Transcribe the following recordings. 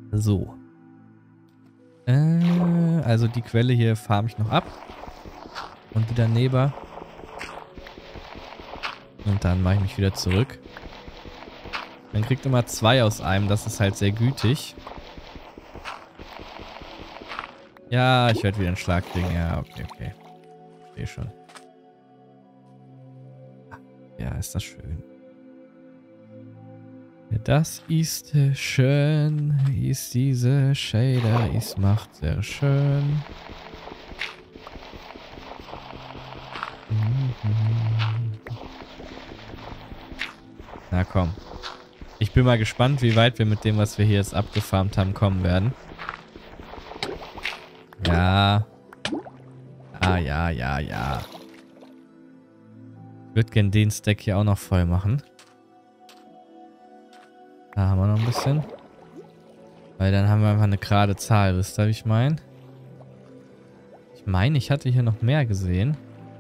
So. Also die Quelle hier farm ich noch ab. Und die daneben. Und dann mache ich mich wieder zurück. Man kriegt immer 2 aus einem. Das ist halt sehr gütig. Ja, ich werde wieder einen Schlag kriegen. Ja, okay. Sehe schon. Ja, ist das schön. Ja, das ist schön. Ist diese Shader. Ist macht sehr schön. Na komm. Ich bin mal gespannt, wie weit wir mit dem, was wir hier jetzt abgefarmt haben, kommen werden. Ja. Ja. Ich würde gerne den Stack hier auch noch voll machen. Da haben wir noch ein bisschen. Weil dann haben wir einfach eine gerade Zahl. Wisst ihr, wie ich meine? Ich meine, ich hatte hier noch mehr gesehen.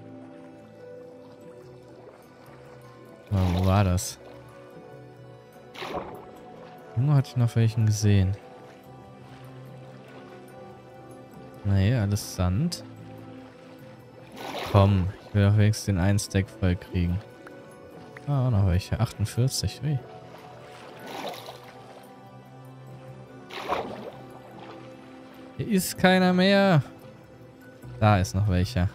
Aber wo war das? Irgendwo hatte ich noch welchen gesehen. Nee, alles Sand. Komm, ich will auch wenigstens den einen Stack voll kriegen. Ah, auch noch welche. 48. Ui. Hier ist keiner mehr. Da ist noch welcher.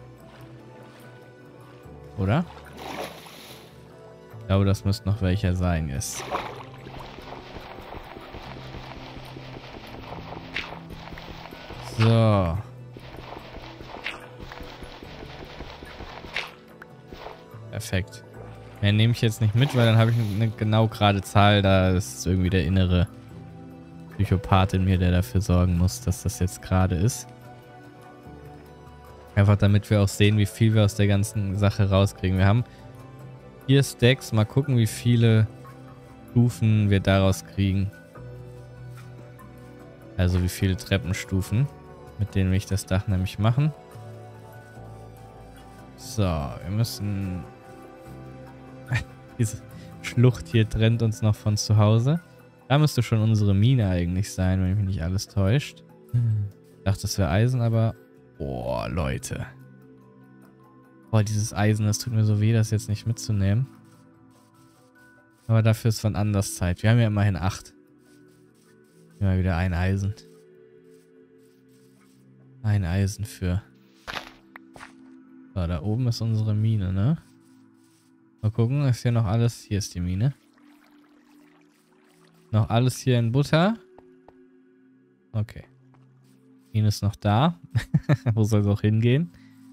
Oder? Ich glaube, das müsste noch welcher sein jetzt. So. Perfekt. Mehr nehme ich jetzt nicht mit, weil dann habe ich eine genau gerade Zahl. Da ist irgendwie der innere Psychopath in mir, der dafür sorgen muss, dass das jetzt gerade ist. Einfach damit wir auch sehen, wie viel wir aus der ganzen Sache rauskriegen. Wir haben 4 Stacks. Mal gucken, wie viele Stufen wir daraus kriegen. Also wie viele Treppenstufen, mit denen will ich das Dach nämlich machen. So, wir müssen... Diese Schlucht hier trennt uns noch von zu Hause. Da müsste schon unsere Mine eigentlich sein, wenn mich nicht alles täuscht. Ich dachte, das wäre Eisen, aber... Boah, Leute. Boah, dieses Eisen, das tut mir so weh, das jetzt nicht mitzunehmen. Aber dafür ist von anders Zeit. Wir haben ja immerhin 8. Immer wieder ein Eisen. Ein Eisen für... So, da oben ist unsere Mine, ne? Mal gucken, ist hier noch alles... Hier ist die Mine. Noch alles hier in Butter. Okay. Mine ist noch da. Wo soll es auch hingehen?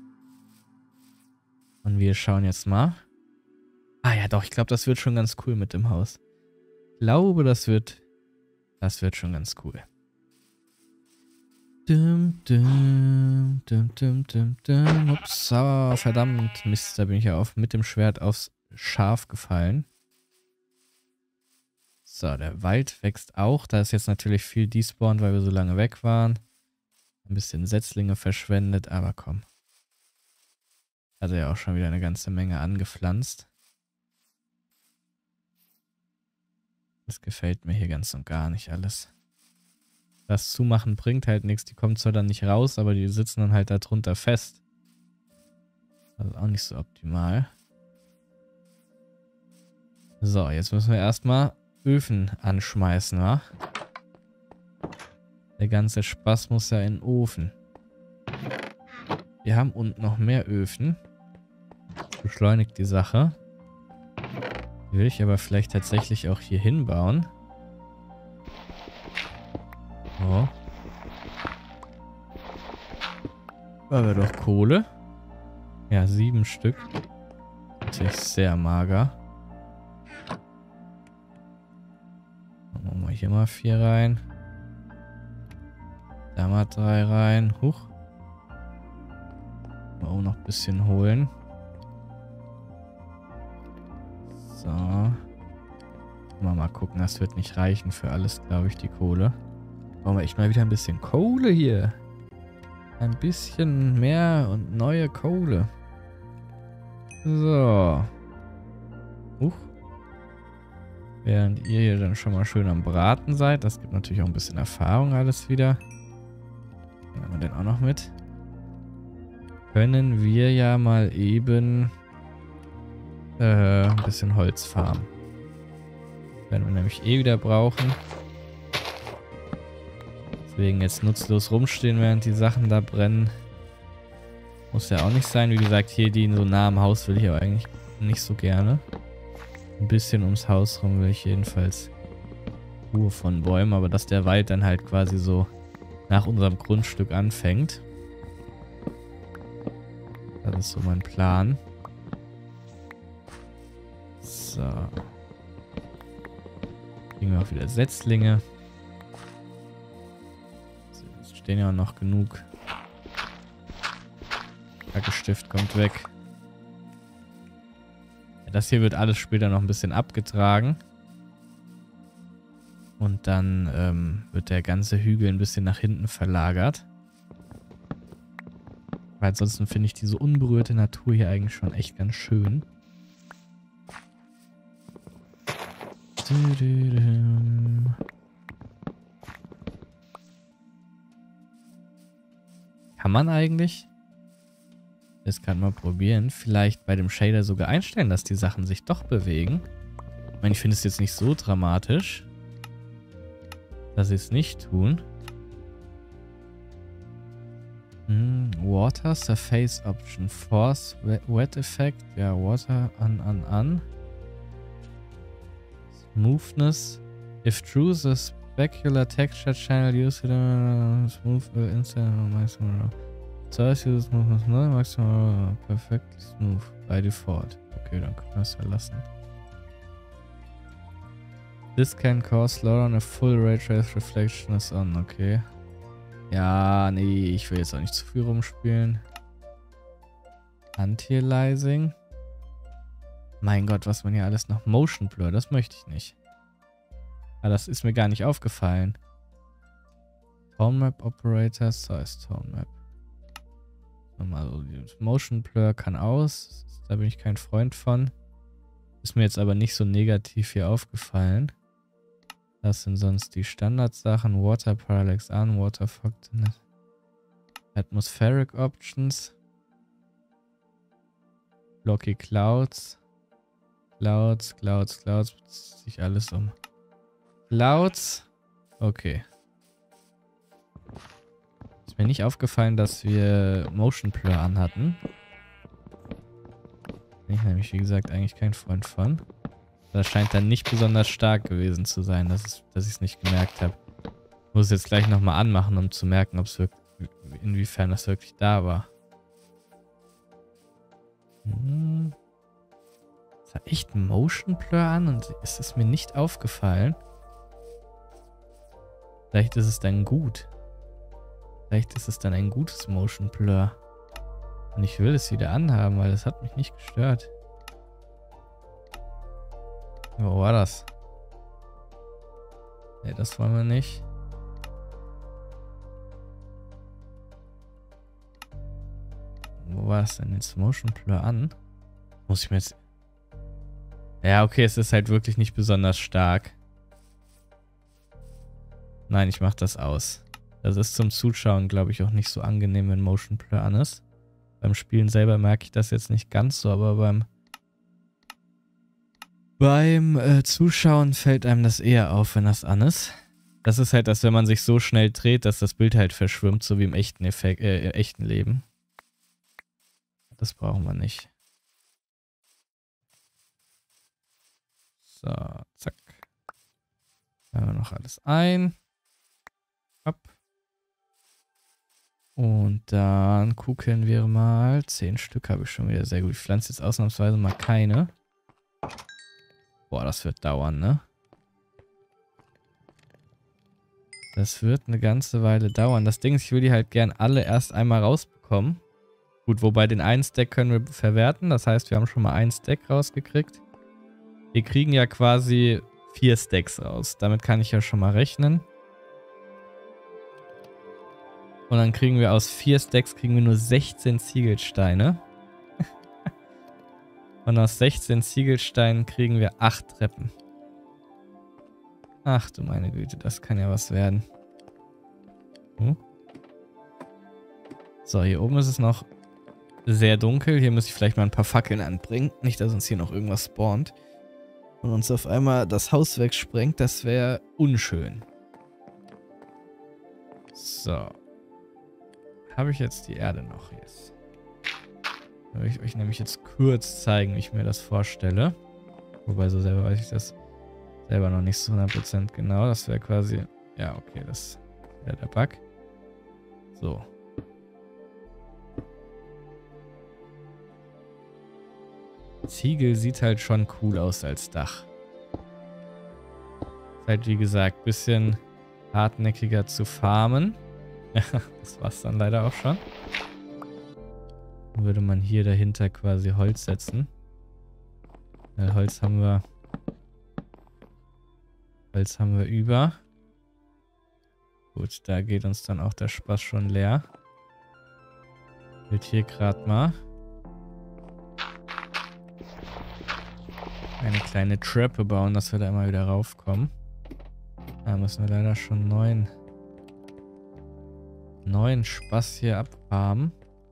Und wir schauen jetzt mal. Ah ja, doch, ich glaube, das wird schon ganz cool mit dem Haus. Ich glaube, das wird schon ganz cool. Ups, oh, verdammt. Mist, da bin ich ja mit dem Schwert aufs Schaf gefallen. So, der Wald wächst auch. Da ist jetzt natürlich viel despawned, weil wir so lange weg waren. Ein bisschen Setzlinge verschwendet, aber komm. Hat er ja auch schon wieder eine ganze Menge angepflanzt. Das gefällt mir hier ganz und gar nicht alles. Das Zumachen bringt halt nichts. Die kommen zwar dann nicht raus, aber die sitzen dann halt da drunter fest. Also auch nicht so optimal. So, jetzt müssen wir erstmal Öfen anschmeißen, wa? Der ganze Spaß muss ja in den Ofen. Wir haben unten noch mehr Öfen. Beschleunigt die Sache. Die will ich aber vielleicht tatsächlich auch hier hinbauen. So. Haben wir doch Kohle. Ja, 7 Stück. Natürlich sehr mager. Machen wir hier mal 4 rein. Da mal 3 rein. Huch. Auch noch ein bisschen holen. So. Mal gucken, das wird nicht reichen für alles, glaube ich, die Kohle. Brauchen wir echt mal wieder ein bisschen Kohle hier. Ein bisschen mehr und neue Kohle. So. Während ihr hier dann schon mal schön am Braten seid. Das gibt natürlich auch ein bisschen Erfahrung alles wieder. Nehmen wir den auch noch mit. Können wir ja mal eben ein bisschen Holz farmen. Werden wir nämlich eh wieder brauchen. Deswegen jetzt nutzlos rumstehen, während die Sachen da brennen. Muss ja auch nicht sein. Wie gesagt, hier die so nah am Haus will ich aber eigentlich nicht so gerne. Ein bisschen ums Haus rum will ich jedenfalls Ruhe von Bäumen, aber dass der Wald dann halt quasi so nach unserem Grundstück anfängt. Das ist so mein Plan. So. Kriegen wir auch wieder Setzlinge. So, es stehen ja auch noch genug. Stift kommt weg. Ja, das hier wird alles später noch ein bisschen abgetragen. Und dann wird der ganze Hügel ein bisschen nach hinten verlagert. Weil ansonsten finde ich diese unberührte Natur hier eigentlich schon echt ganz schön. Kann man eigentlich? Das kann man probieren. Vielleicht bei dem Shader sogar einstellen, dass die Sachen sich doch bewegen. Ich meine, ich finde es jetzt nicht so dramatisch, dass sie es nicht tun. Water, Surface Option, Force, Wet Effect. Ja, Water, an. Smoothness. If true, the specular texture channel used smooth instant maximum. Size uses smoothness maximal perfectly smooth by default. Okay, dann können wir es ja lassen. This can cause slower on a full ray trace reflection is on. Okay. Ja, nee, ich will jetzt auch nicht zu viel rumspielen. Anti-Aliasing. Mein Gott, was man hier alles noch... Motion Blur, das möchte ich nicht. Aber das ist mir gar nicht aufgefallen. Tone Map Operator, Size Tone Map. Also, Motion Blur kann aus. Da bin ich kein Freund von. Ist mir jetzt aber nicht so negativ hier aufgefallen. Das sind sonst die Standardsachen. Water Parallax an, Water Fog, Atmospheric Options. Blocky Clouds. Clouds. Bezieht sich alles um. Clouds. Okay. Ist mir nicht aufgefallen, dass wir Motion Blur anhatten. Bin ich nämlich, wie gesagt, eigentlich kein Freund von. Das scheint dann nicht besonders stark gewesen zu sein, dass ich es nicht gemerkt habe. Ich muss es jetzt gleich nochmal anmachen, um zu merken, ob es wirklich, inwiefern das wirklich da war. Ist da echt ein Motion Blur an und ist es mir nicht aufgefallen? Vielleicht ist es dann gut. Vielleicht ist es dann ein gutes Motion Blur. Und ich will es wieder anhaben, weil das hat mich nicht gestört. Wo war das? Ne, das wollen wir nicht. Wo war es denn jetzt? Motion Blur an? Muss ich mir jetzt... Ja, okay, es ist halt wirklich nicht besonders stark. Nein, ich mach das aus. Das ist zum Zuschauen, glaube ich, auch nicht so angenehm, wenn Motion Blur an ist. Beim Spielen selber merke ich das jetzt nicht ganz so, aber beim Zuschauen fällt einem das eher auf, wenn das an ist. Das ist halt, dass wenn man sich so schnell dreht, dass das Bild halt verschwimmt, so wie im echten echten Leben. Das brauchen wir nicht. So, zack. Haben wir noch alles ein. Ab. Und dann gucken wir mal. 10 Stück habe ich schon wieder. Sehr gut. Ich pflanze jetzt ausnahmsweise mal keine. Boah, das wird dauern, ne? Das wird eine ganze Weile dauern. Das Ding ist, ich will die halt gern alle erst einmal rausbekommen. Gut, wobei den einen Stack können wir verwerten. Das heißt, wir haben schon mal einen Stack rausgekriegt. Wir kriegen ja quasi 4 Stacks raus. Damit kann ich ja schon mal rechnen. Und dann kriegen wir aus 4 Stacks kriegen wir nur 16 Ziegelsteine. Und aus 16 Ziegelsteinen kriegen wir 8 Treppen. Ach du meine Güte, das kann ja was werden. So, hier oben ist es noch sehr dunkel. Hier muss ich vielleicht mal ein paar Fackeln anbringen. Nicht, dass uns hier noch irgendwas spawnt. Und uns auf einmal das Haus wegsprengt. Das wäre unschön. So. Habe ich jetzt die Erde noch? Yes. Da will ich euch nämlich jetzt kurz zeigen, wie ich mir das vorstelle. Wobei, so selber weiß ich das selber noch nicht so 100% genau. Das wäre quasi... Ja, okay, das wäre der Bug. So. Ziegel sieht halt schon cool aus als Dach. Ist halt, wie gesagt, ein bisschen hartnäckiger zu farmen. Ja, das war's dann leider auch schon. Dann würde man hier dahinter quasi Holz setzen. Weil Holz haben wir über. Gut, da geht uns dann auch der Spaß schon leer. Wird hier gerade mal eine kleine Treppe bauen, dass wir da immer wieder raufkommen. Da müssen wir leider schon neuen Spaß hier abfarmen.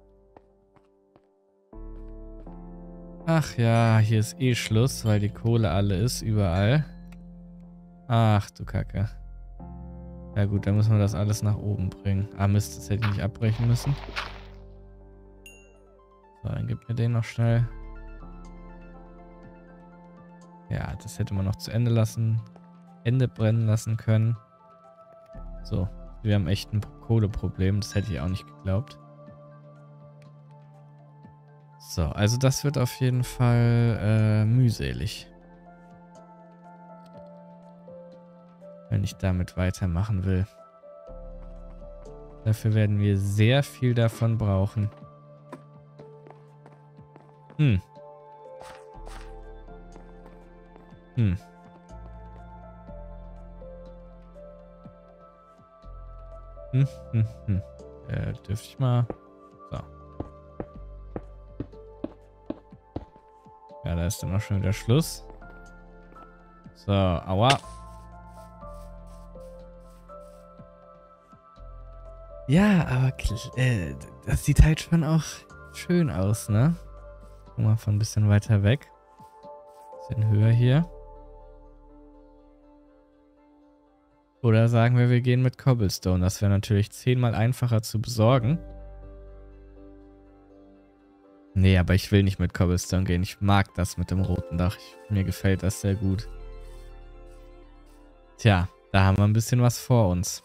Ach ja, hier ist eh Schluss, weil die Kohle alle ist, überall. Ach du Kacke. Ja gut, dann müssen wir das alles nach oben bringen. Ah Mist, das hätte ich nicht abbrechen müssen. So, dann gib mir den noch schnell. Ja, das hätte man noch zu Ende brennen lassen können. So, wir haben echt ein Kohleproblem. Das hätte ich auch nicht geglaubt. So, also das wird auf jeden Fall mühselig. Wenn ich damit weitermachen will. Dafür werden wir sehr viel davon brauchen. Hm. Dürfte ich mal... So. Ja, da ist dann auch schon wieder Schluss. So, aua. Ja, aber das sieht halt schon auch schön aus, ne? Guck mal von ein bisschen weiter weg. Bisschen höher hier. Oder sagen wir gehen mit Cobblestone. Das wäre natürlich 10-mal einfacher zu besorgen. Nee, aber ich will nicht mit Cobblestone gehen. Ich mag das mit dem roten Dach. Mir gefällt das sehr gut. Tja, da haben wir ein bisschen was vor uns.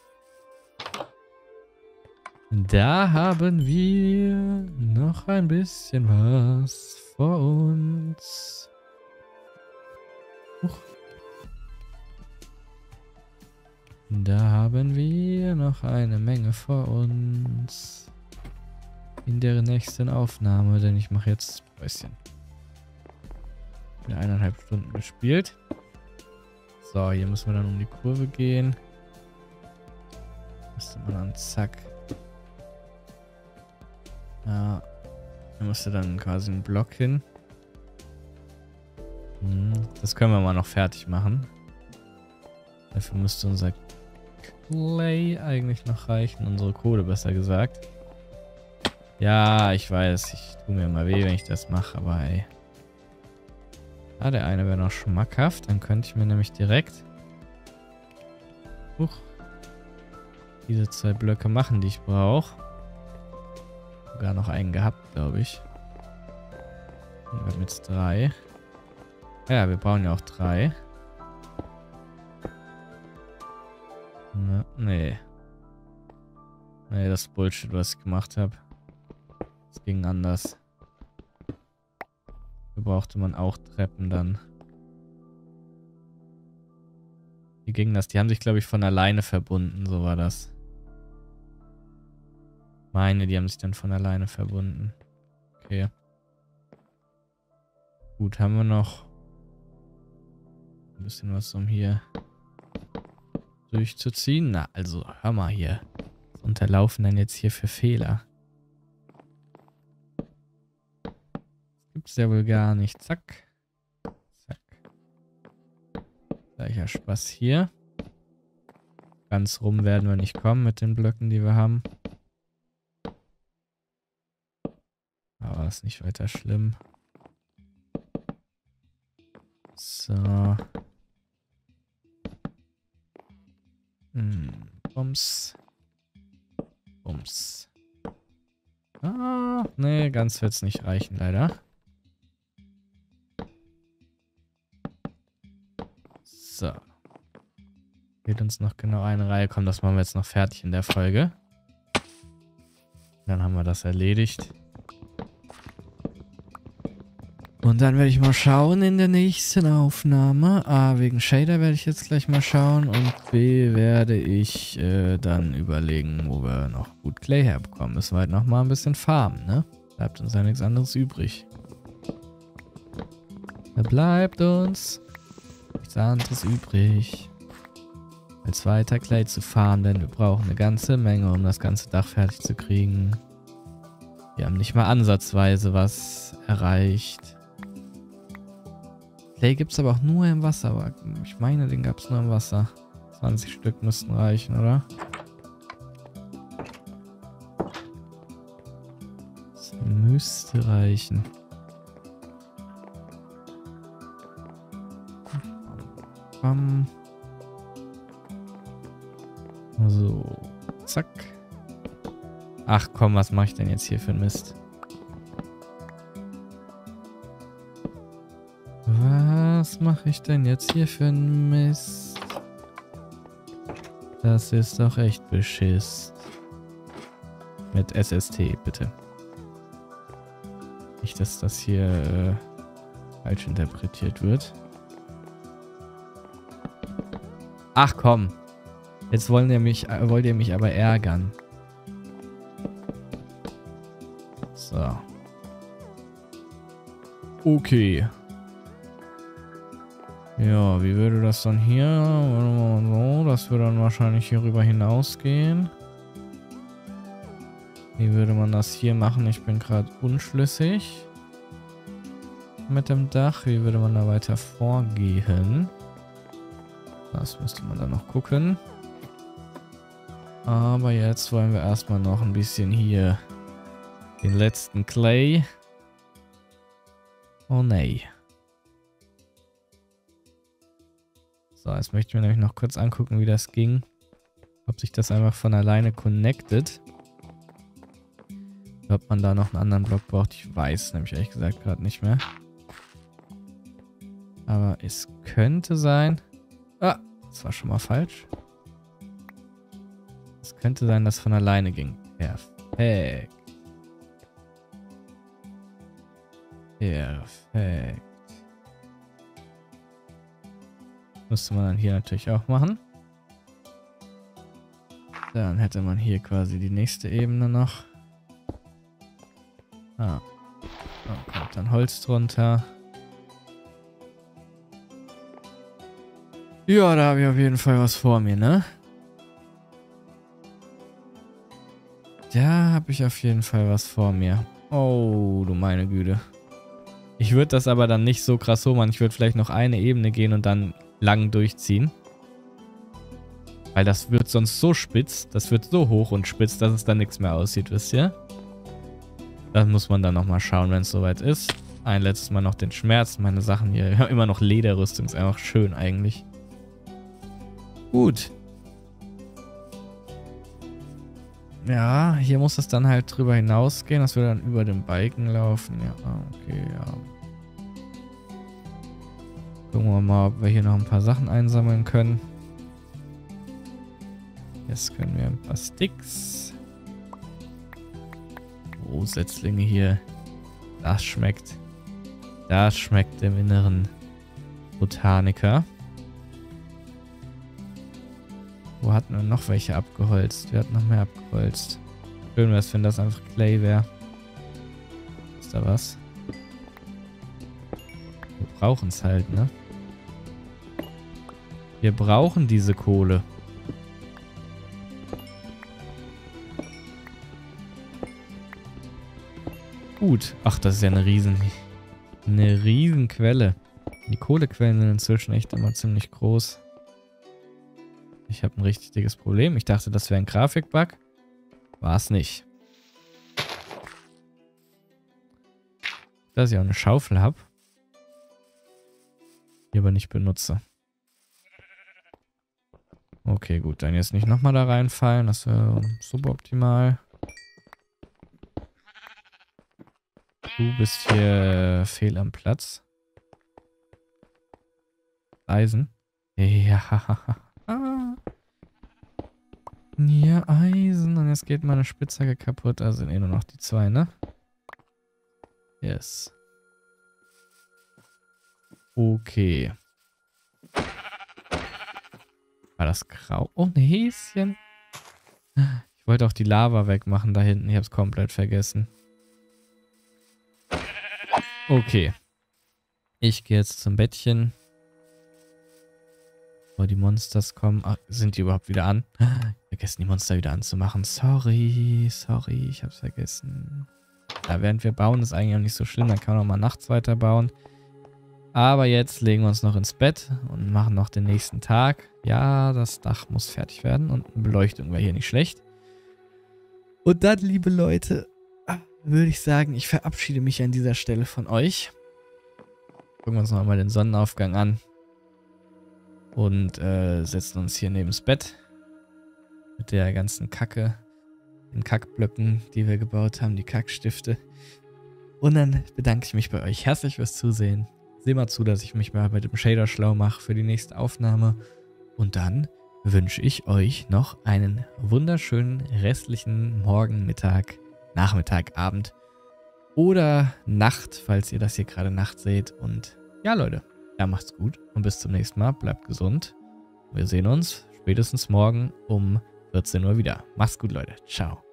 Da haben wir noch ein bisschen was vor uns. Huch. Da haben wir noch eine Menge vor uns. In der nächsten Aufnahme, denn ich mache jetzt Päuschen. Wieder 1,5 Stunden gespielt. So, hier müssen wir dann um die Kurve gehen. Müsste man dann zack. Ja, da müsste dann quasi ein Block hin. Das können wir mal noch fertig machen. Dafür müsste unser Clay eigentlich noch reichen. Unsere Kohle, besser gesagt. Ja, ich weiß. Ich tue mir mal weh, wenn ich das mache, aber ey. Ah, der eine wäre noch schmackhaft. Dann könnte ich mir nämlich direkt diese 2 Blöcke machen, die ich brauche. Sogar noch einen gehabt, glaube ich. Und wir haben jetzt 3. Ja, wir brauchen ja auch 3. Nee. Nee, das ist Bullshit, was ich gemacht habe. Es ging anders. Hier brauchte man auch Treppen dann. Wie ging das? Die haben sich, glaube ich, von alleine verbunden. So war das. Meine, die haben sich dann von alleine verbunden. Okay. Gut, haben wir noch ein bisschen was, um hier durchzuziehen. Na, also, hör mal hier. Was unterlaufen denn jetzt hier für Fehler? Gibt's ja wohl gar nicht. Zack. Zack. Gleicher Spaß hier. Ganz rum werden wir nicht kommen mit den Blöcken, die wir haben. Aber ist nicht weiter schlimm. So. Bums. Bums. Ah, nee, ganz wird's nicht reichen, leider. So. Fehlt uns noch genau eine Reihe. Komm, das machen wir jetzt noch fertig in der Folge. Dann haben wir das erledigt. Und dann werde ich mal schauen in der nächsten Aufnahme. A, wegen Shader werde ich jetzt gleich mal schauen. Und B, werde ich dann überlegen, wo wir noch gut Clay herbekommen. Müssen wir halt noch mal ein bisschen farmen, ne? Bleibt uns ja nichts anderes übrig. Da bleibt uns nichts anderes übrig, als weiter Clay zu farmen, denn wir brauchen eine ganze Menge, um das ganze Dach fertig zu kriegen. Wir haben nicht mal ansatzweise was erreicht. Clay gibt es aber auch nur im Wasser, aber ich meine, den gab es nur im Wasser. 20 Stück müssten reichen, oder? Das müsste reichen. So, zack. Ach komm, was mache ich denn jetzt hier für ein Mist? Was mache ich denn jetzt hier für ein Mist? Das ist doch echt beschiss. Mit SST, bitte. Nicht, dass das hier falsch interpretiert wird. Ach komm. Jetzt wollt ihr mich aber ärgern. So. Okay. Ja, wie würde das dann hier? So, das würde dann wahrscheinlich hierüber hinausgehen. Wie würde man das hier machen? Ich bin gerade unschlüssig. Mit dem Dach. Wie würde man da weiter vorgehen? Das müsste man dann noch gucken. Aber jetzt wollen wir erstmal noch ein bisschen hier den letzten Clay. Oh nee. So, jetzt möchte ich mir nämlich noch kurz angucken, wie das ging. Ob sich das einfach von alleine connectet. Ob man da noch einen anderen Block braucht. Ich weiß nämlich ehrlich gesagt gerade nicht mehr. Aber es könnte sein... Ah, das war schon mal falsch. Es könnte sein, dass es von alleine ging. Perfekt. Perfekt. Müsste man dann hier natürlich auch machen. Dann hätte man hier quasi die nächste Ebene noch. Ah. Da kommt dann Holz drunter. Ja, da habe ich auf jeden Fall was vor mir, ne? Da habe ich auf jeden Fall was vor mir. Oh, du meine Güte. Ich würde das aber dann nicht so krass so machen. Ich würde vielleicht noch eine Ebene gehen und dann lang durchziehen. Weil das wird sonst so spitz. Das wird so hoch und spitz, dass es dann nichts mehr aussieht, wisst ihr? Das muss man dann nochmal schauen, wenn es soweit ist. Ein letztes Mal noch den Schmerz. Meine Sachen hier. Ja, immer noch Lederrüstung. Ist einfach schön eigentlich. Gut. Ja, hier muss es dann halt drüber hinausgehen. Das würde dann über den Balken laufen. Ja, okay, ja. Gucken wir mal, ob wir hier noch ein paar Sachen einsammeln können. Jetzt können wir ein paar Sticks. Oh, Setzlinge hier. Das schmeckt. Das schmeckt dem inneren Botaniker. Wo hatten wir noch welche abgeholzt? Wir hatten noch mehr abgeholzt. Schön wäre es, wenn das einfach Clay wäre. Ist da was? Wir brauchen es halt, ne? Wir brauchen diese Kohle. Gut. Ach, das ist ja eine riesen Quelle. Die Kohlequellen sind inzwischen echt immer ziemlich groß. Ich habe ein richtig dickes Problem. Ich dachte, das wäre ein Grafikbug. War es nicht. Dass ich auch eine Schaufel habe. Die aber nicht benutze. Okay, gut. Dann jetzt nicht nochmal da reinfallen. Das wäre suboptimal. Du bist hier fehl am Platz. Eisen. Ja. Ja, Eisen. Und jetzt geht meine Spitzhacke kaputt. Also sind nur noch die 2, ne? Yes. Okay. War das grau? Oh, ein Häschen. Ich wollte auch die Lava wegmachen da hinten. Ich habe es komplett vergessen. Okay. Ich gehe jetzt zum Bettchen. Bevor die Monsters kommen. Ach, sind die überhaupt wieder an? Vergessen die Monster wieder anzumachen. Sorry, ich hab's vergessen. Ja, während wir bauen, ist eigentlich auch nicht so schlimm. Dann kann man auch mal nachts weiter bauen. Aber jetzt legen wir uns noch ins Bett und machen noch den nächsten Tag. Ja, das Dach muss fertig werden und eine Beleuchtung wäre hier nicht schlecht. Und dann, liebe Leute, würde ich sagen, ich verabschiede mich an dieser Stelle von euch. Gucken wir uns noch mal den Sonnenaufgang an. Und setzen uns hier neben das Bett. Mit der ganzen Kacke. Den Kackblöcken, die wir gebaut haben. Die Kackstifte. Und dann bedanke ich mich bei euch herzlich fürs Zusehen. Seht mal zu, dass ich mich mal mit dem Shader schlau mache für die nächste Aufnahme. Und dann wünsche ich euch noch einen wunderschönen restlichen Morgen, Mittag, Nachmittag, Abend oder Nacht, falls ihr das hier gerade Nacht seht. Und ja, Leute, ja, macht's gut und bis zum nächsten Mal. Bleibt gesund. Wir sehen uns spätestens morgen um 14 Uhr wieder. Macht's gut, Leute. Ciao.